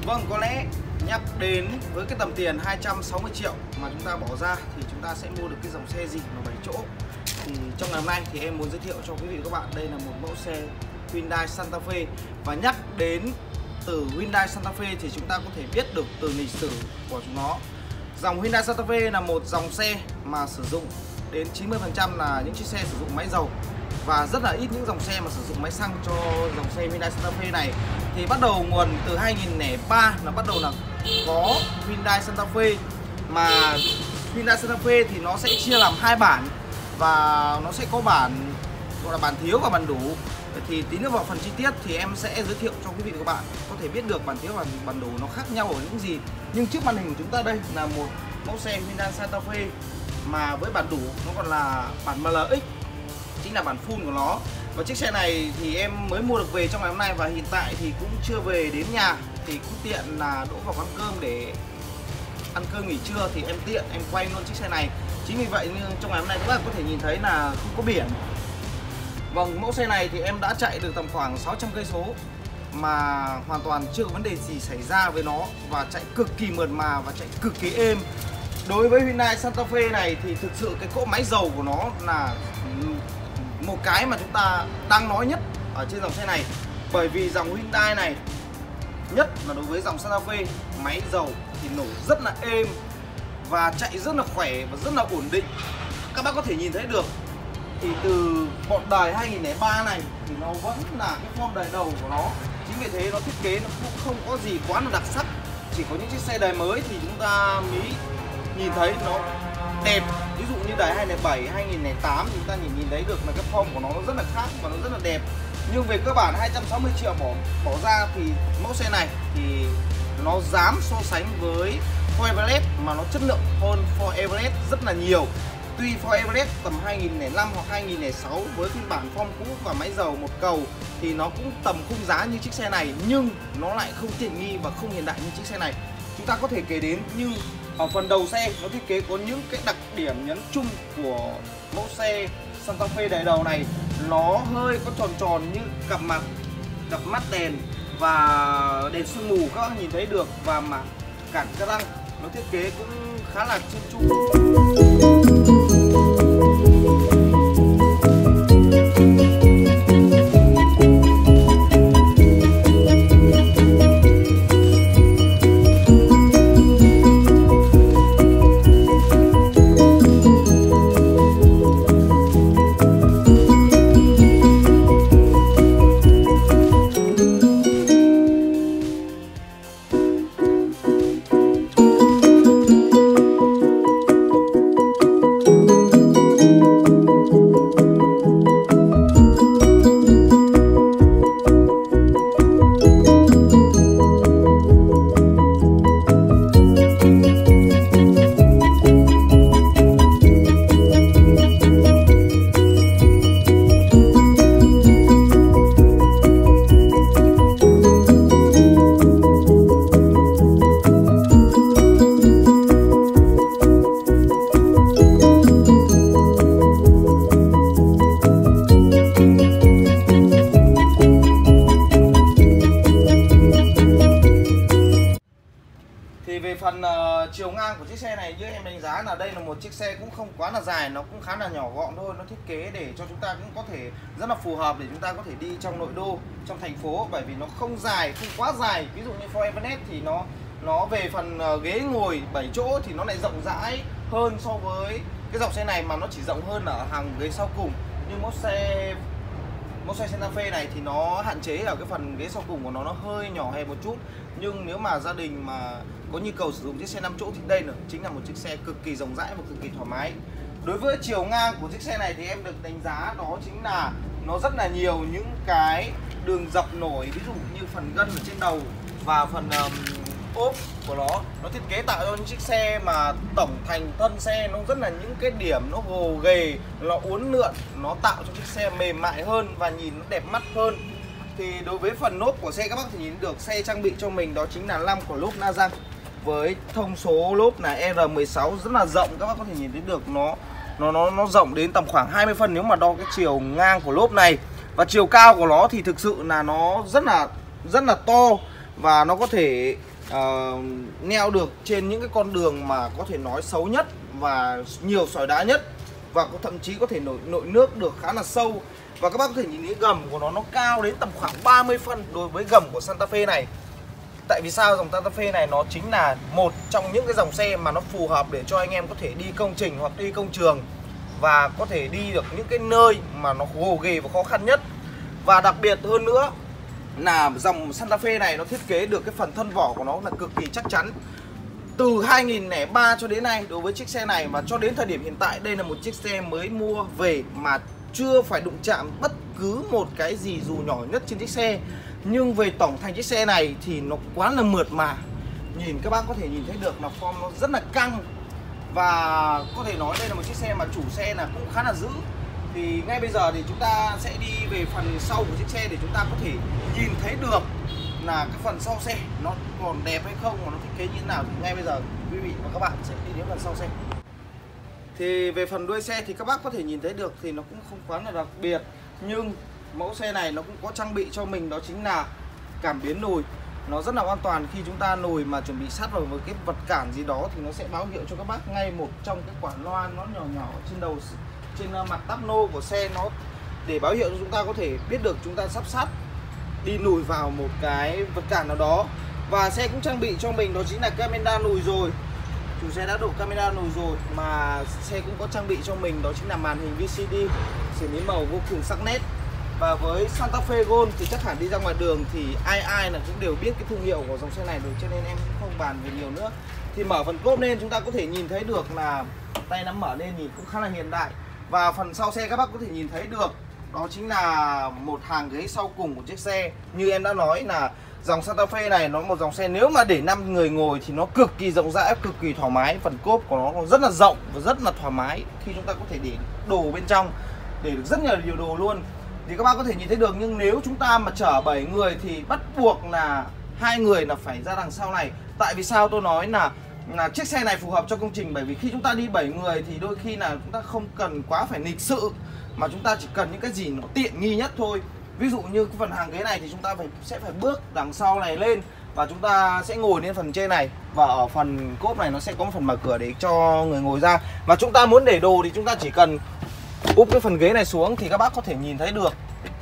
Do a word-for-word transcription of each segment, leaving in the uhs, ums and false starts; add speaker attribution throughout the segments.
Speaker 1: Vâng, có lẽ nhắc đến với cái tầm tiền hai trăm sáu mươi triệu mà chúng ta bỏ ra thì chúng ta sẽ mua được cái dòng xe gì mà bảy chỗ. Thì trong ngày hôm nay thì em muốn giới thiệu cho quý vị và các bạn đây là một mẫu xe Hyundai Santa Fe. Và nhắc đến từ Hyundai Santa Fe thì chúng ta có thể biết được từ lịch sử của chúng nó. Dòng Hyundai Santa Fe là một dòng xe mà sử dụng đến chín mươi phần trăm là những chiếc xe sử dụng máy dầu và rất là ít những dòng xe mà sử dụng máy xăng cho dòng xe Hyundai Santa Fe này. Thì bắt đầu nguồn từ hai nghìn lẻ ba là bắt đầu là có Hyundai Santa Fe, mà Hyundai Santa Fe thì nó sẽ chia làm hai bản và nó sẽ có bản gọi là bản thiếu và bản đủ. Thì tí nữa vào phần chi tiết thì em sẽ giới thiệu cho quý vị và các bạn có thể biết được bản thiếu và bản đủ nó khác nhau ở những gì. Nhưng trước màn hình của chúng ta đây là một mẫu xe Hyundai Santa Fe mà với bản đủ nó còn là bản em lờ ích, chính là bản full của nó. Và chiếc xe này thì em mới mua được về trong ngày hôm nay và hiện tại thì cũng chưa về đến nhà, thì cũng tiện là đỗ vào quán cơm để ăn cơm nghỉ trưa thì em tiện em quay luôn chiếc xe này. Chính vì vậy nhưng trong ngày hôm nay các bạn có thể nhìn thấy là không có biển. Vâng, mẫu xe này thì em đã chạy được tầm khoảng sáu trăm cây số mà hoàn toàn chưa có vấn đề gì xảy ra với nó, và chạy cực kỳ mượt mà và chạy cực kỳ êm. Đối với Hyundai Santa Fe này thì thực sự cái cỗ máy dầu của nó là một cái mà chúng ta đang nói nhất ở trên dòng xe này. Bởi vì dòng Hyundai này, nhất là đối với dòng Santa Fe, máy dầu thì nổ rất là êm và chạy rất là khỏe và rất là ổn định. Các bác có thể nhìn thấy được thì từ bọn đời hai nghìn lẻ ba này thì nó vẫn là cái form đời đầu của nó. Chính vì thế nó thiết kế nó cũng không có gì quá là đặc sắc. Chỉ có những chiếc xe đời mới thì chúng ta mới nhìn thấy nó đẹp. Ví dụ như đời hai nghìn lẻ bảy, hai nghìn lẻ tám thì chúng ta nhìn nhìn thấy được là cái form của nó nó rất là khác và nó rất là đẹp. Nhưng về cơ bản hai trăm sáu mươi triệu bỏ bỏ ra thì mẫu xe này thì nó dám so sánh với Ford Everest mà nó chất lượng hơn Ford Everest rất là nhiều. Tuy Ford Everest tầm hai nghìn lẻ năm hoặc hai nghìn lẻ sáu với phiên bản form cũ và máy dầu một cầu thì nó cũng tầm khung giá như chiếc xe này, nhưng nó lại không tiện nghi và không hiện đại như chiếc xe này. Chúng ta có thể kể đến như ở phần đầu xe nó thiết kế có những cái đặc điểm nhấn chung của mẫu xe Santa Fe đời đầu này. Nó hơi có tròn tròn như cặp mặt cặp mắt đèn và đèn sương mù các bạn nhìn thấy được, và mảng cản ca răng nó thiết kế cũng khá là chân chu. Về phần uh, chiều ngang của chiếc xe này, như em đánh giá là đây là một chiếc xe cũng không quá là dài, nó cũng khá là nhỏ gọn thôi. Nó thiết kế để cho chúng ta cũng có thể rất là phù hợp để chúng ta có thể đi trong nội đô, trong thành phố, bởi vì nó không dài, không quá dài. Ví dụ như Ford Everest thì nó nó về phần uh, ghế ngồi bảy chỗ thì nó lại rộng rãi hơn so với cái dòng xe này, mà nó chỉ rộng hơn ở hàng ghế sau cùng. Nhưng mẫu xe mẫu xe Santa Fe này thì nó hạn chế ở cái phần ghế sau cùng của nó nó hơi nhỏ hẹp một chút. Nhưng nếu mà gia đình mà có nhu cầu sử dụng chiếc xe năm chỗ thì đây nữa chính là một chiếc xe cực kỳ rộng rãi và cực kỳ thoải mái. Đối với chiều ngang của chiếc xe này thì em được đánh giá đó chính là nó rất là nhiều những cái đường dập nổi, ví dụ như phần gân ở trên đầu và phần um, ốp của nó. Nó thiết kế tạo cho những chiếc xe mà tổng thành thân xe nó rất là những cái điểm nó gồ ghề, nó uốn lượn, nó tạo cho chiếc xe mềm mại hơn và nhìn nó đẹp mắt hơn. Thì đối với phần lốp của xe các bác thì nhìn được xe trang bị cho mình đó chính là năm quả lốp Na Răng với thông số lốp là R mười sáu rất là rộng. Các bác có thể nhìn thấy được nó nó nó nó rộng đến tầm khoảng hai mươi phân nếu mà đo cái chiều ngang của lốp này. Và chiều cao của nó thì thực sự là nó rất là rất là to và nó có thể uh, neo được trên những cái con đường mà có thể nói xấu nhất và nhiều sỏi đá nhất, và có thậm chí có thể nổi nội nước được khá là sâu. Và các bác có thể nhìn thấy gầm của nó nó cao đến tầm khoảng ba mươi phân đối với gầm của Santa Fe này. Tại vì sao? Dòng Santa Fe này nó chính là một trong những cái dòng xe mà nó phù hợp để cho anh em có thể đi công trình hoặc đi công trường, và có thể đi được những cái nơi mà nó gồ ghề và khó khăn nhất. Và đặc biệt hơn nữa là dòng Santa Fe này nó thiết kế được cái phần thân vỏ của nó là cực kỳ chắc chắn. Từ hai nghìn lẻ ba cho đến nay, đối với chiếc xe này và cho đến thời điểm hiện tại, đây là một chiếc xe mới mua về mà chưa phải đụng chạm bất cứ một cái gì dù nhỏ nhất trên chiếc xe. Nhưng về tổng thành chiếc xe này thì nó quá là mượt mà. Nhìn các bác có thể nhìn thấy được là form nó rất là căng. Và có thể nói đây là một chiếc xe mà chủ xe là cũng khá là giữ. Thì ngay bây giờ thì chúng ta sẽ đi về phần sau của chiếc xe để chúng ta có thể nhìn thấy được là cái phần sau xe nó còn đẹp hay không, mà nó thiết kế như thế nào. Thì ngay bây giờ quý vị và các bạn sẽ đi đến phần sau xe. Thì về phần đuôi xe thì các bác có thể nhìn thấy được thì nó cũng không quá là đặc biệt, nhưng mẫu xe này nó cũng có trang bị cho mình đó chính là cảm biến nồi. Nó rất là an toàn khi chúng ta nồi mà chuẩn bị sát vào một cái vật cản gì đó thì nó sẽ báo hiệu cho các bác ngay một trong cái quả loa nó nhỏ nhỏ trên đầu, trên mặt táp nô của xe, nó để báo hiệu cho chúng ta có thể biết được chúng ta sắp sát đi nùi vào một cái vật cản nào đó. Và xe cũng trang bị cho mình đó chính là camera nùi rồi. Chủ xe đã đổ camera nùi rồi, mà xe cũng có trang bị cho mình đó chính là màn hình vê xê đê xử lý màu vô cùng sắc nét. Và với Santa Fe Gold thì chắc hẳn đi ra ngoài đường thì ai ai là cũng đều biết cái thương hiệu của dòng xe này rồi, cho nên em cũng không bàn về nhiều nữa. Thì mở phần cốp lên chúng ta có thể nhìn thấy được là tay nắm mở lên nhìn cũng khá là hiện đại. Và phần sau xe các bác có thể nhìn thấy được đó chính là một hàng ghế sau cùng của chiếc xe. Như em đã nói là dòng Santa Fe này nó một dòng xe nếu mà để năm người ngồi thì nó cực kỳ rộng rãi, cực kỳ thoải mái. Phần cốp của nó rất là rộng và rất là thoải mái khi chúng ta có thể để đồ bên trong, để được rất nhiều đồ luôn. Thì các bác có thể nhìn thấy được, nhưng nếu chúng ta mà chở bảy người thì bắt buộc là hai người là phải ra đằng sau này. Tại vì sao tôi nói là là chiếc xe này phù hợp cho công trình, bởi vì khi chúng ta đi bảy người thì đôi khi là chúng ta không cần quá phải lịch sự, mà chúng ta chỉ cần những cái gì nó tiện nghi nhất thôi. Ví dụ như cái phần hàng ghế này thì chúng ta phải sẽ phải bước đằng sau này lên và chúng ta sẽ ngồi lên phần trên này, và ở phần cốp này nó sẽ có một phần mở cửa để cho người ngồi ra. Và chúng ta muốn để đồ thì chúng ta chỉ cần úp cái phần ghế này xuống thì các bác có thể nhìn thấy được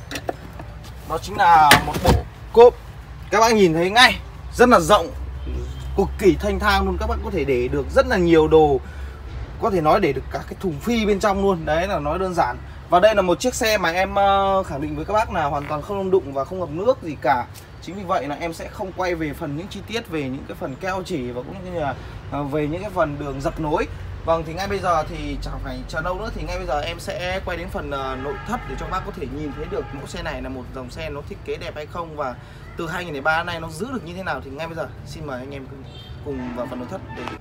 Speaker 1: đó chính là một bộ cốp. Các bác nhìn thấy ngay rất là rộng, cực kỳ thanh thang luôn. Các bác có thể để được rất là nhiều đồ, có thể nói để được cả cái thùng phi bên trong luôn. Đấy là nói đơn giản. Và đây là một chiếc xe mà em khẳng định với các bác là hoàn toàn không đụng và không ngập nước gì cả. Chính vì vậy là em sẽ không quay về phần những chi tiết về những cái phần keo chỉ và cũng như là về những cái phần đường dập nối. Vâng, thì ngay bây giờ thì chẳng phải chờ đâu nữa, thì ngay bây giờ em sẽ quay đến phần nội thất để cho bác có thể nhìn thấy được mẫu xe này là một dòng xe nó thiết kế đẹp hay không, và từ hai nghìn lẻ ba nay nó giữ được như thế nào. Thì ngay bây giờ xin mời anh em cùng vào phần nội thất để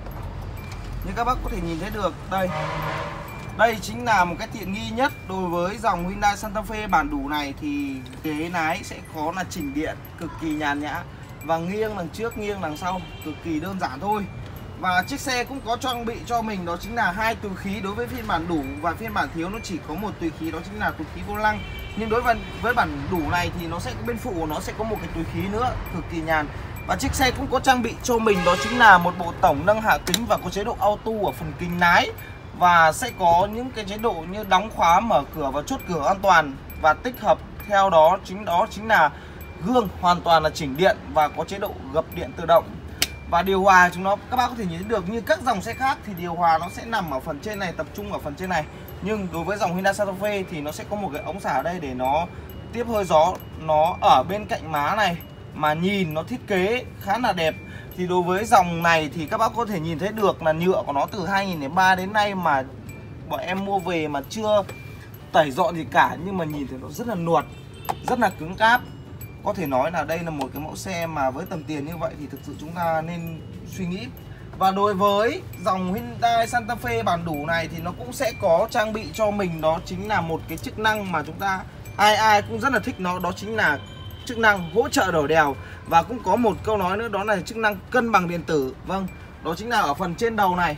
Speaker 1: như các bác có thể nhìn thấy được. Đây Đây chính là một cái tiện nghi nhất đối với dòng Hyundai Santa Fe bản đủ này, thì ghế lái sẽ có là chỉnh điện cực kỳ nhàn nhã, và nghiêng đằng trước nghiêng đằng sau cực kỳ đơn giản thôi. Và chiếc xe cũng có trang bị cho mình đó chính là hai túi khí đối với phiên bản đủ, và phiên bản thiếu nó chỉ có một túi khí, đó chính là túi khí vô lăng. Nhưng đối với với bản đủ này thì nó sẽ bên phụ của nó sẽ có một cái túi khí nữa, cực kỳ nhàn. Và chiếc xe cũng có trang bị cho mình đó chính là một bộ tổng nâng hạ kính và có chế độ auto ở phần kính lái, và sẽ có những cái chế độ như đóng khóa, mở cửa và chốt cửa an toàn, và tích hợp theo đó chính đó chính là gương hoàn toàn là chỉnh điện và có chế độ gập điện tự động. Và điều hòa chúng nó các bác có thể nhìn thấy được, như các dòng xe khác thì điều hòa nó sẽ nằm ở phần trên này, tập trung ở phần trên này. Nhưng đối với dòng Hyundai Santa Fe thì nó sẽ có một cái ống xả ở đây để nó tiếp hơi gió, nó ở bên cạnh má này, mà nhìn nó thiết kế khá là đẹp. Thì đối với dòng này thì các bác có thể nhìn thấy được là nhựa của nó từ hai nghìn lẻ ba đến nay mà bọn em mua về mà chưa tẩy dọn gì cả, nhưng mà nhìn thấy nó rất là nuột, rất là cứng cáp. Có thể nói là đây là một cái mẫu xe mà với tầm tiền như vậy thì thực sự chúng ta nên suy nghĩ. Và đối với dòng Hyundai Santa Fe bản đủ này thì nó cũng sẽ có trang bị cho mình đó chính là một cái chức năng mà chúng ta ai ai cũng rất là thích nó, đó chính là chức năng hỗ trợ đổi đèo. Và cũng có một câu nói nữa, đó là chức năng cân bằng điện tử. Vâng, đó chính là ở phần trên đầu này.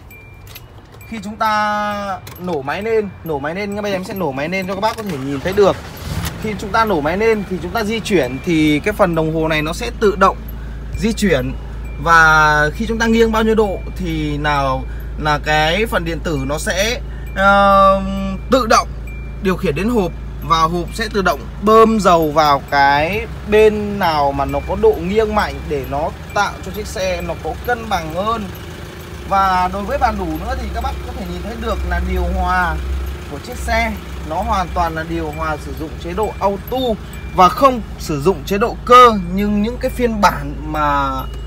Speaker 1: Khi chúng ta nổ máy lên, nổ máy lên, ngay bây giờ em sẽ nổ máy lên cho các bác có thể nhìn thấy được. Khi chúng ta nổ máy lên thì chúng ta di chuyển thì cái phần đồng hồ này nó sẽ tự động di chuyển. Và khi chúng ta nghiêng bao nhiêu độ thì nào là cái phần điện tử nó sẽ uh, tự động điều khiển đến hộp, và hộp sẽ tự động bơm dầu vào cái bên nào mà nó có độ nghiêng mạnh để nó tạo cho chiếc xe nó có cân bằng hơn. Và đối với bản đủ nữa thì các bác có thể nhìn thấy được là điều hòa của chiếc xe nó hoàn toàn là điều hòa sử dụng chế độ auto và không sử dụng chế độ cơ. Nhưng những cái phiên bản mà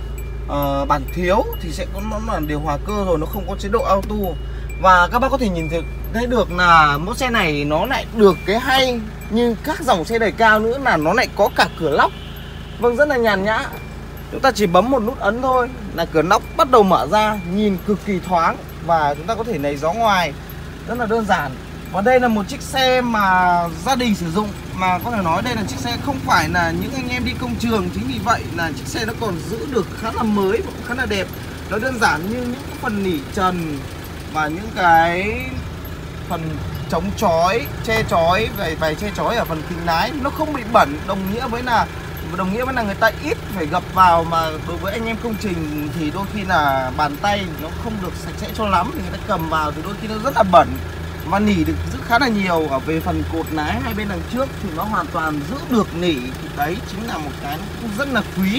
Speaker 1: uh, bản thiếu thì sẽ có nó là điều hòa cơ rồi, nó không có chế độ auto. Và các bác có thể nhìn thấy được là mẫu xe này nó lại được cái hay như các dòng xe đời cao nữa là nó lại có cả cửa lóc. Vâng, rất là nhàn nhã. Chúng ta chỉ bấm một nút ấn thôi là cửa nóc bắt đầu mở ra, nhìn cực kỳ thoáng. Và chúng ta có thể lấy gió ngoài, rất là đơn giản. Và đây là một chiếc xe mà gia đình sử dụng, mà có thể nói đây là chiếc xe không phải là những anh em đi công trường. Chính vì vậy là chiếc xe nó còn giữ được khá là mới và khá là đẹp. Nó đơn giản như những phần nỉ trần và những cái phần chống chói, che chói, vài vài che chói ở phần kính lái nó không bị bẩn, đồng nghĩa với là đồng nghĩa với là người ta ít phải gập vào. Mà đối với anh em công trình thì đôi khi là bàn tay nó không được sạch sẽ cho lắm, thì người ta cầm vào thì đôi khi nó rất là bẩn. Và nỉ được giữ khá là nhiều ở về phần cột lái hai bên đằng trước thì nó hoàn toàn giữ được nỉ, thì đấy chính là một cái rất là quý.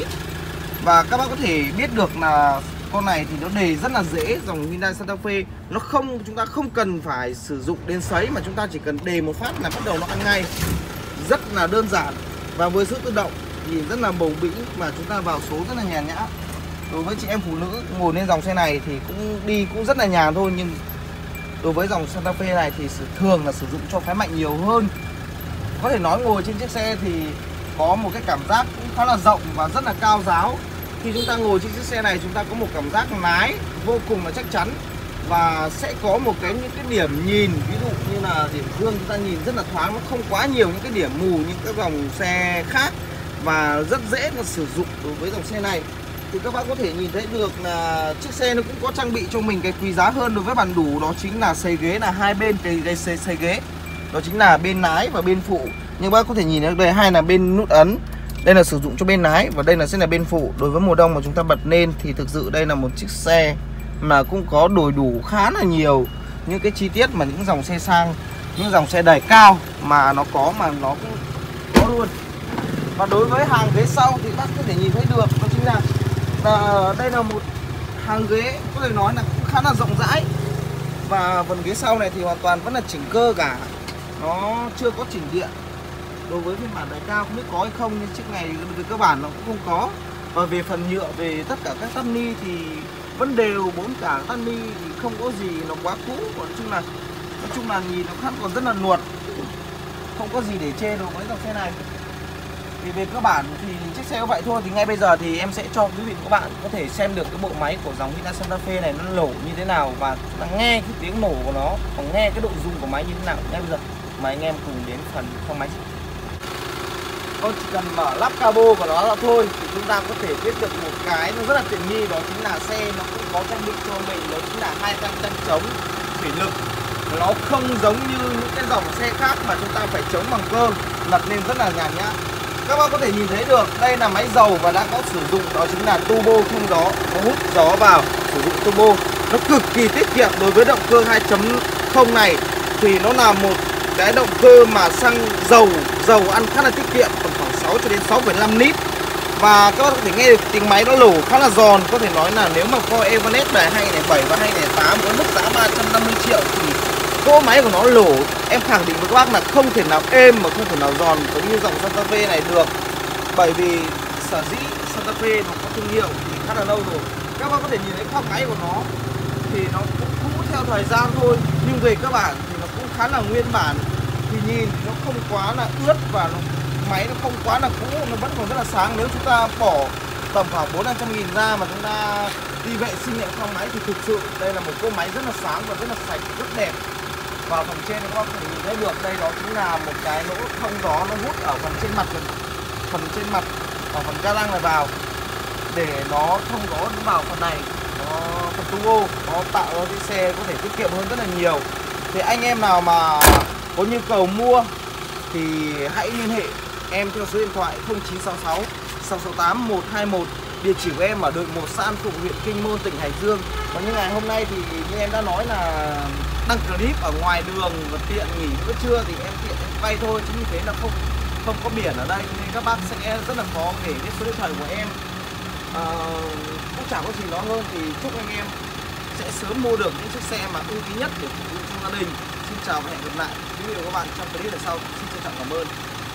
Speaker 1: Và các bác có thể biết được là con này thì nó đề rất là dễ. Dòng Hyundai Santa Fe nó không, chúng ta không cần phải sử dụng đến sấy, mà chúng ta chỉ cần đề một phát là bắt đầu nó ăn ngay, rất là đơn giản. Và với sự tự động nhìn rất là bầu bĩnh, mà chúng ta vào số rất là nhàn nhã. Đối với chị em phụ nữ ngồi lên dòng xe này thì cũng đi cũng rất là nhàn thôi. Nhưng đối với dòng Santa Fe này thì thường là sử dụng cho phái mạnh nhiều hơn. Có thể nói ngồi trên chiếc xe thì có một cái cảm giác cũng khá là rộng và rất là cao ráo. Khi chúng ta ngồi trên chiếc xe này, chúng ta có một cảm giác lái vô cùng là chắc chắn. Và sẽ có một cái những cái điểm nhìn, ví dụ như là điểm gương chúng ta nhìn rất là thoáng, nó không quá nhiều những cái điểm mù như các dòng xe khác, và rất dễ là sử dụng đối với dòng xe này. Thì các bác có thể nhìn thấy được là chiếc xe nó cũng có trang bị cho mình cái quý giá hơn đối với bản đủ, đó chính là xầy ghế là hai bên cái, cái xầy, xầy ghế. Đó chính là bên lái và bên phụ. Nhưng bác có thể nhìn thấy đây, hai là bên nút ấn. Đây là sử dụng cho bên lái và đây là sẽ là bên phụ. Đối với mùa đông mà chúng ta bật lên thì thực sự đây là một chiếc xe mà cũng có đầy đủ khá là nhiều những cái chi tiết mà những dòng xe sang, những dòng xe đời cao mà nó có, mà nó cũng có luôn. Và đối với hàng ghế sau thì bác có thể nhìn thấy được, đó chính là, là đây là một hàng ghế có thể nói là cũng khá là rộng rãi. Và phần ghế sau này thì hoàn toàn vẫn là chỉnh cơ cả, nó chưa có chỉnh điện. Đối với phiên bản đời cao không biết có hay không, nhưng chiếc này về cơ bản nó cũng không có. Và về phần nhựa, về tất cả các tắp ni thì vẫn đều, bốn cả tắp ni thì không có gì nó quá cũ. Còn nói chung là nói chung là nhìn nó khác còn rất là nuột, không có gì để chê đối với dòng xe này. Thì về cơ bản thì chiếc xe như vậy thôi. Thì ngay bây giờ thì em sẽ cho quý vị và các bạn có thể xem được cái bộ máy của dòng Hyundai Santa Fe này nó nổ như thế nào, và chúng ta nghe cái tiếng nổ của nó, còn nghe cái độ rung của máy như thế nào. Ngay bây giờ mời anh em cùng đến phần khoang máy. Con chỉ cần mở lắp cabo của nó ra thôi thì chúng ta có thể biết được một cái nó rất là tiện nghi, đó chính là xe nó cũng có trang bị cho mình, đó chính là hai tăng chân chống thủy lực. Nó không giống như những cái dòng xe khác mà chúng ta phải chống bằng cơ, lật lên rất là nhàn nhã. Các bác có thể nhìn thấy được đây là máy dầu và đã có sử dụng, đó chính là turbo thông gió, nó hút gió vào, sử dụng turbo. Nó cực kỳ tiết kiệm. Đối với động cơ hai chấm không này thì nó là một cái động cơ mà xăng dầu dầu ăn khá là tiết kiệm, còn khoảng sáu cho đến sáu phẩy năm lít. Và các bác có thể nghe được tiếng máy nó nổ khá là giòn. Có thể nói là nếu mà Ford Everest đời hai không không bảy và hai không không tám có mức giá ba trăm năm mươi triệu thì cỗ máy của nó nổ, em khẳng định với các bác là không thể nào êm mà không thể nào giòn giống như dòng Santa Fe này được. Bởi vì sở dĩ Santa Fe nó có thương hiệu thì khá là lâu rồi. Các bác có thể nhìn thấy khoang máy của nó thì nó cũng cũ theo thời gian thôi, nhưng về các bạn thì nó cũng khá là nguyên bản. Thì nhìn nó không quá là ướt và nó, máy nó không quá là cũ, nó vẫn còn rất là sáng. Nếu chúng ta bỏ tầm khoảng bốn năm trăm nghìn ra mà chúng ta đi vệ sinh lại khoang máy thì thực sự đây là một cỗ máy rất là sáng và rất là sạch, rất đẹp. Và phần trên các bác có thể nhìn thấy được, đây đó chính là một cái lỗ thông gió nó hút ở phần trên mặt, phần trên mặt ở phần ga lăng này vào để nó thông gió đứng vào phần này, nó phần turbo, nó tạo ra cái xe có thể tiết kiệm hơn rất là nhiều. Thì anh em nào mà có nhu cầu mua thì hãy liên hệ em theo số điện thoại không chín sáu sáu sáu sáu tám một hai một Địa chỉ của em ở đội một xã An Phụng, huyện Kinh Môn, tỉnh Hải Dương. Và những ngày hôm nay thì như em đã nói là đăng clip ở ngoài đường và tiện nghỉ bữa trưa thì em tiện em quay thôi, chính vì thế là không không có biển ở đây nên các bác sẽ rất là khó để biết số điện thoại của em. À, cũng chẳng có gì đó hơn thì chúc anh em sẽ sớm mua được những chiếc xe mà ưu tín nhất để phục vụ cho gia đình. Xin chào và hẹn gặp lại quý vị và các bạn trong clip lần sau. Xin trân trọng cảm ơn.